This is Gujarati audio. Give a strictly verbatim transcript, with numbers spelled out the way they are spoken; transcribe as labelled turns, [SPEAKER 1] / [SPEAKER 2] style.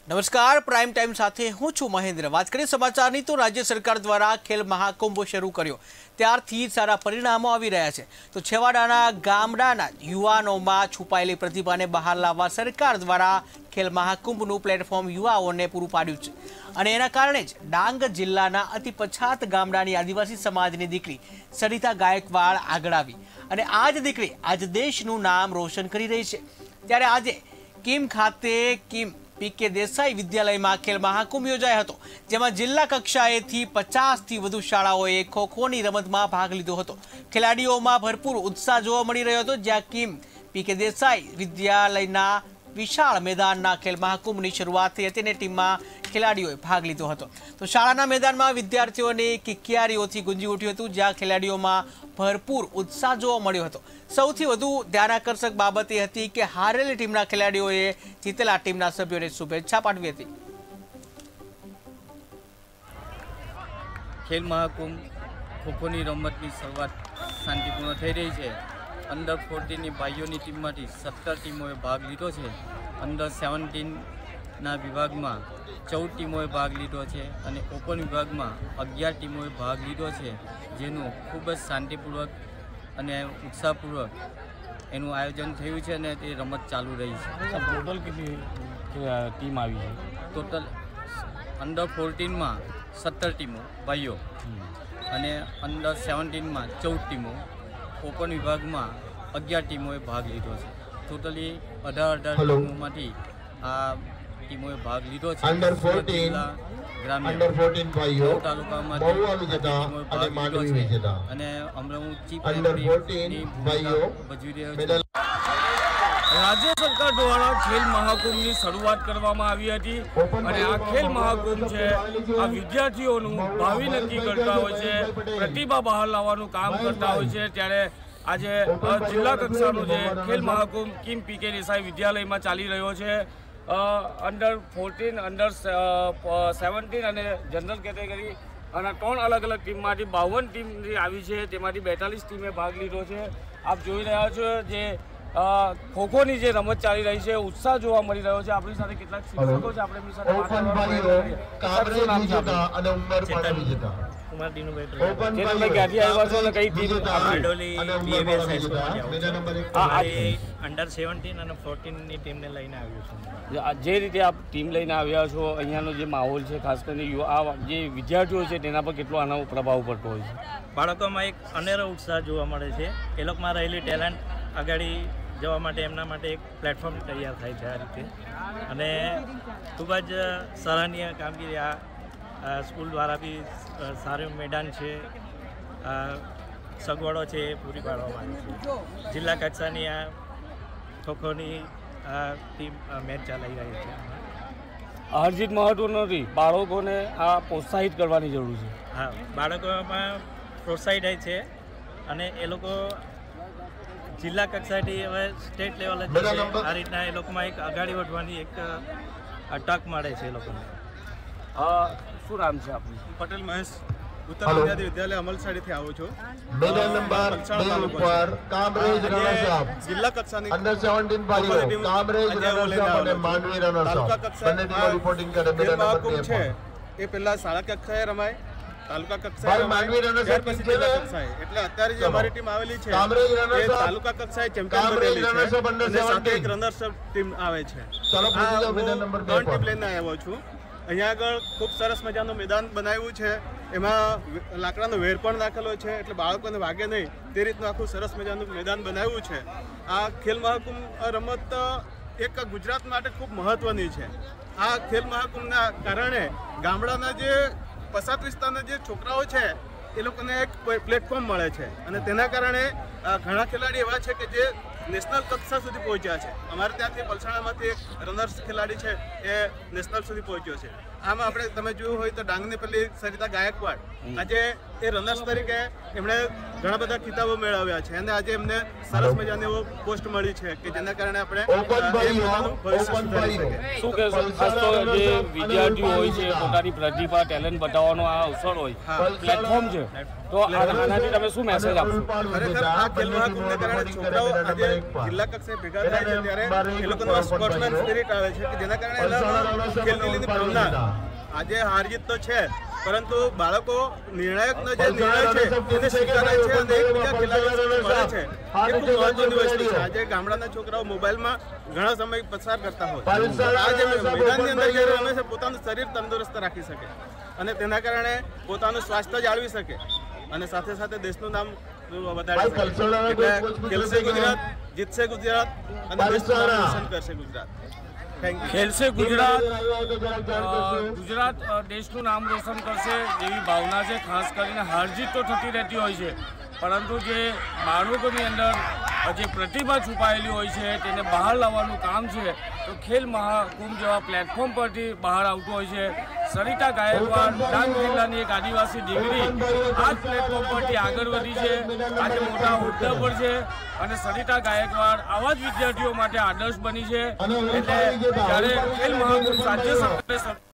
[SPEAKER 1] नमस्कार, प्राइम टाइम साथे हूँ छू महेन्द्र। बात करिए समाचारनी तो राज्य सरकार द्वारा खेल महाकुंभ शुरू कर्यो त्यारथी सारा परिणामों आवी रह्या छे। तो छेवाडाना गामडाना युवानोमां छुपायेली प्रतिभाने बहार लाववा सरकार द्वारा खेल महाकुंभनुं प्लेटफॉर्म युवाओने पूरुं पाड्युं छे અને એના કારણે જ ડાંગ જિલ્લાના અતિ પછાત ગામડાની આદિવાસી સમાજની દીકરી સરિતા ગાયકવાડ આગળ આવી અને આ જ દીકરી આજ દેશનું નામ રોશન કરી રહી છે। ત્યારે આજે કિમ ખાતે કિમ પીકે દેસાઈ વિદ્યાલયમાં ખેલ મહાકુંભ યોજાયો હતો, જેમાં જિલ્લા કક્ષાએથી પચાસ થી વધુ શાળાઓએ ખોખોની રમતમાં ભાગ લીધો હતો। ખેલાડીઓમાં ભરપૂર ઉત્સાહ જોવા મળી રહ્યો હતો, જ્યાં કિમ પીકે દેસાઈ વિદ્યાલયના विशाल मैदान खेल महाकुंभ की शुरुआत थी हती। टीम खेलाड़ीओ भाग लीधो हतो। तो शाळाना मैदान में विद्यार्थीओ ने किकियारीओथी गुंजी उठ्युं हतुं, ज्यां खेलाड़ीओ में भरपूर उत्साह जोवा मळ्यो हतो। सौथी वधु ध्यानाकर्षक बाबत ए हती के हारेली टीमना खेलाड़ीओए जीतेला टीमना सभ्योने शुभेच्छा पाठवी हती।
[SPEAKER 2] खेल महाकुंभ खोखोनी रमतनी शरूआत शांतिपूर्ण थई रही है। अंडर फोर्टीन भाईओनी टीम में सत्तर टीमों भाग लीधो है। अंडर सेवन्टीन विभाग में चौदह टीमों भाग लीधो है और ओपन विभाग में अगियार टीमों भाग लीधो है, जेनु खूब ज शांतिपूर्वक और उत्साहपूर्वक एनु आयोजन थयुं छे ने ते रमत चालू रही है।
[SPEAKER 3] टोटल कितनी टीम आई है?
[SPEAKER 2] टोटल अंडर फोर्टीन में सत्तर टीमों भाईओ और अंडर सेवन्टीन में चौदह टीमों, ओपन विभाग में अगियार टीमों भाग लीधो है। टोटली अठार अठार टीमों में आ टीमों भाग लीधो है।
[SPEAKER 4] अंडर फोर्टीन
[SPEAKER 2] ग्रामीण
[SPEAKER 4] अंडर फोर्टीन भाईओ
[SPEAKER 2] तालुका में
[SPEAKER 4] अंडर फोर्टीन भाईओ
[SPEAKER 2] भजवी रह्यो छे।
[SPEAKER 3] राज्य सरकार द्वारा खेल महाकुंभ की शुरुआत करवामां आवी हती अने आ खेल महाकुंभ है आ विद्यार्थीओनुं भावी नक्की करता होय छे, प्रतिभा बहार लाववानुं काम करता होय छे। त्यारे आज जिला कक्षानो जे खेल महाकुंभ किम पीके देसाई विद्यालय में चाली रह्यो छे। अंडर फोर्टीन अंडर सेवन्टीन और जनरल केटेगरी और त्रण अलग अलग टीम में बावन टीम आई है, तेमांथी बेतालीस टीमें भाग लीधो है। आप जोई रह्या छो जे खो-खो की जे रमत चाली रही है, उत्साह जोवा मळी रह्यो छे। आपणी साथे केटलाक शिक्षको छे, आपणे एमनी साथे વાત करवानो कुमार दीनुभाई जेने क्यांथी आव्या छो અને કઈ team Adoli BMS high school
[SPEAKER 5] under seventeen और फोर्टीन ની ટીમને લઈને આવ્યો છું।
[SPEAKER 3] જે રીતે આપ ટીમ લઈને આવ્યા છો, અહીંયાનો જે માહોલ છે, ખાસ કરીને યુવા જે વિદ્યાર્થીઓ છે તેના પર કેટલો આનો પ્રભાવ પડતો હોય છે?
[SPEAKER 5] બાળકોમાં એક અનેરો ઉત્સાહ જોવા મળે છે। એ લોકોમાં રહેલી ટેલેન્ટ આગળ જવા માટે એમના માટે એક પ્લેટફોર્મ તૈયાર થાય છે આ રીતે। અને ખૂબ જ સરાહનીય કામગીરી આ સ્કૂલ દ્વારા બી સારું મેદાન છે, સગવડો છે પૂરી પાડવામાં આવી છે। જિલ્લા કક્ષાની આ ખોખોની ટીમ મેચ ચલાવી રહી છે।
[SPEAKER 3] હાર જીત મહત્વ નથી, બાળકોને આ પ્રોત્સાહિત કરવાની જરૂર છે।
[SPEAKER 5] હા, બાળકોમાં પ્રોત્સાહિત છે અને એ લોકો જિલ્લા કક્ષાથી હવે સ્ટેટ લેવલે જશે। આ રીતના એ લોકોમાં એક અગાડી વધવાની એક તક મળે છે એ લોકોને।
[SPEAKER 3] શું નામ છે આપનું?
[SPEAKER 6] પટેલ મહેશ, ઉત્તર ગુજરાતી વિદ્યાલય અમલસાડીથી આવું છું।
[SPEAKER 4] मैदान नंबर दो पर कामरेज रनर्स अप
[SPEAKER 6] જિલ્લા કક્ષાની
[SPEAKER 4] अंडर सेवन्टीन भाईओ कामरेज रनर्स अप અને માંડવી રનર્સ અપ બંને ટીમો રિપોર્ટિંગ કરે। મેદાન નંબર બે
[SPEAKER 6] છે એ પહેલા શાળા કક્ષાએ રમાય, તાલુકા કક્ષાએ
[SPEAKER 4] ભાઈ
[SPEAKER 6] રમાય,
[SPEAKER 4] માંડવી રનર્સ
[SPEAKER 6] ત્યાર
[SPEAKER 4] અપ
[SPEAKER 6] પછી
[SPEAKER 4] છે
[SPEAKER 6] જિલ્લા
[SPEAKER 4] ને?
[SPEAKER 6] કક્ષાએ। એટલે અત્યારે જે અમારી ટીમ આવેલી છે
[SPEAKER 4] કામરેજ
[SPEAKER 6] એ
[SPEAKER 4] રનર્સ અપ
[SPEAKER 6] તાલુકા કક્ષાએ ચેમ્પિયન
[SPEAKER 4] કામરેજ
[SPEAKER 6] બનેલી
[SPEAKER 4] રનર્સ અપ
[SPEAKER 6] છે
[SPEAKER 4] અંડર
[SPEAKER 6] અને સાથે એક
[SPEAKER 4] સેવન્ટીન
[SPEAKER 6] રનર્સ અપ ટીમ આવે છે।
[SPEAKER 4] ચાલો
[SPEAKER 6] આ
[SPEAKER 4] પૂછી જાઓ
[SPEAKER 6] હું
[SPEAKER 4] મેદાન નંબર બે
[SPEAKER 6] ત્રણ ટીમ
[SPEAKER 4] પર।
[SPEAKER 6] લઈને આવ્યો છું। અહીંયા આગળ ખૂબ સરસ મજાનું મેદાન બનાવ્યું છે, એમાં લાકડાનો વેર પણ નાખેલો છે એટલે બાળકોને વાગે નહીં તે રીતનું આખું સરસ મજાનું મેદાન બનાવ્યું છે। આ ખેલ મહાકુંભ રમત એક ગુજરાત માટે ખૂબ મહત્ત્વની છે। આ ખેલ મહાકુંભના કારણે ગામડાના જે પછાત વિસ્તારના જે છોકરાઓ છે એ લોકોને એક પ્લેટફોર્મ મળે છે અને તેના કારણે ઘણા ખેલાડી એવા છે કે જે નેશનલ કક્ષા સુધી પહોંચ્યા છે। અમારે ત્યાંથી પલસાણામાંથી એક રનર્સ ખેલાડી છે એ નેશનલ સુધી પહોંચ્યો છે। આમ આપણે તમે જોયું હોય તો ડાંગની પેલી સરિતા ગાયકવાડ આજે એ રનર્સ તરીકે એમણે ઘણા બધા ખિતાબો મેળવ્યા છે અને આજે એમને સરસ મજાની એવો પોસ્ટ મળી છે કે જેના કારણે આપણે એ પોતાનું ભવિષ્ય સુધારી શકીએ।
[SPEAKER 3] શું કહેશો? ખાસ તો જે વિદ્યાર્થીઓ હોય છે પોતાની પ્રતિભા ટેલેન્ટ બતાવવાનો આ અવસર હોય, પ્લેટફોર્મ છે, તો આનાથી તમે શું મેસેજ આપશો?
[SPEAKER 6] ખરેખર આ ખેલ મહાકુંભને કારણે છોકરાઓ આજે જિલ્લા કક્ષાએ ભેગા થાય છે ત્યારે એ લોકોનો સ્પોર્ટ્સમેન સ્પિરિટ આવે છે કે જેના કારણે એના ખેલની ભાવના આજે હાર જીત તો છે પરંતુ બાળકો નિર્ણાયકનો જે નિર્ણય છે એને સ્વીકારે છે અને એકબીજા ખેલાડીઓ મળે છે એ ખૂબ મહત્વની વસ્તુ છે। આજે ગામડાના છોકરાઓ મોબાઈલમાં ઘણા સમય પસાર કરતા હોય, આજે મેદાનની અંદર જ્યારે રમે છે પોતાનું શરીર તંદુરસ્ત રાખી શકે અને તેના કારણે પોતાનું સ્વાસ્થ્ય જાળવી શકે અને સાથે સાથે દેશનું નામ વધારી શકે। એટલે ખેલશે ગુજરાત, જીતશે ગુજરાત અને દેશનું નામ રોશન કરશે ગુજરાત।
[SPEAKER 3] ખેલશે ગુજરાત, ગુજરાત દેશનું નામ રોશન કરશે જેવી ભાવના છે। ખાસ કરીને હાર જીત તો થતી રહેતી હોય છે પરંતુ જે બાળકોની અંદર જે પ્રતિભા છુપાયેલી હોય છે તેને બહાર લાવવાનું કામ છે તો ખેલ મહાકુંભ જેવા પ્લેટફોર્મ પરથી બહાર આવતું હોય છે। સરિતા ગાયકવાડ ડાંગ જિલ્લાની એક આદિવાસી દીકરી આ જ પ્લેટફોર્મ પરથી આગળ વધી છે, આજે મોટા હોદ્દા પર છે અને સરિતા ગાયકવાડ આવા જ વિદ્યાર્થીઓ માટે આદર્શ બની છે। એટલે જ્યારે ખેલ મહાકુંભ રાજ્ય સરકારે